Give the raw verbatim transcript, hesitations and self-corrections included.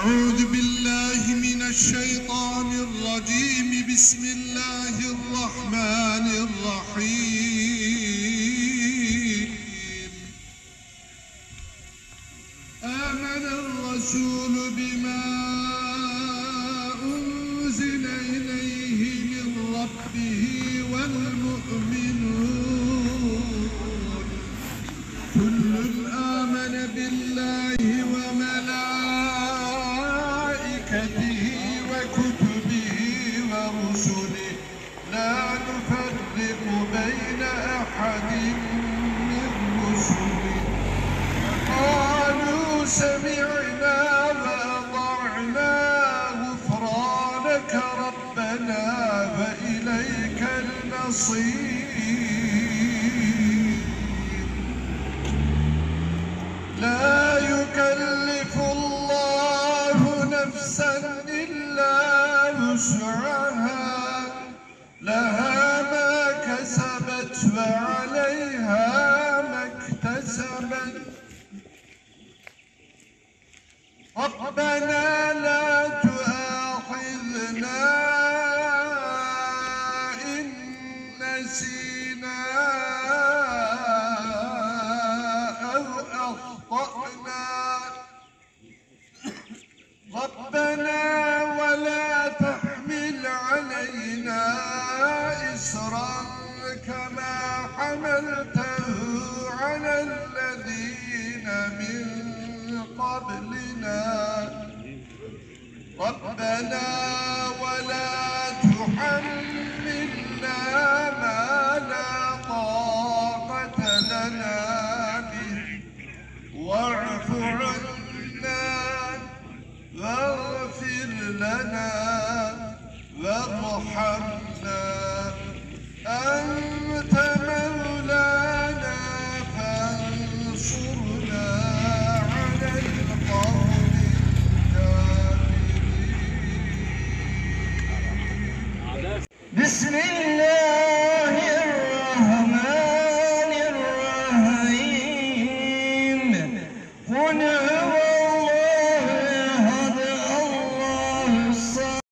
أعوذ بالله من الشيطان الرجيم. بسم الله الرحمن الرحيم. آمن الرسول بما أنزل إليه من ربه والمؤمنون كل آمن بالله وملائكته وكتبه ورسله لا نفرق بين أحد من رسله قالوا سمعنا وأطعنا غفرانك ربنا وإليك المصير. لا يكلف الله نفسا إلا وسعها لها ما كسبت وعليها ما اكتسبت ربنا لا تؤاخذنا إن نسينا أو أخطأنا ربنا ولا تحمل علينا إصرا كما حملته على الذين من قبلنا ربنا ولا تحملنا ما لا طاقة لنا به واعف عنا واغفر لنا وارحمنا أنت مولانا فانصرنا على القوم الكافرين. بسم الله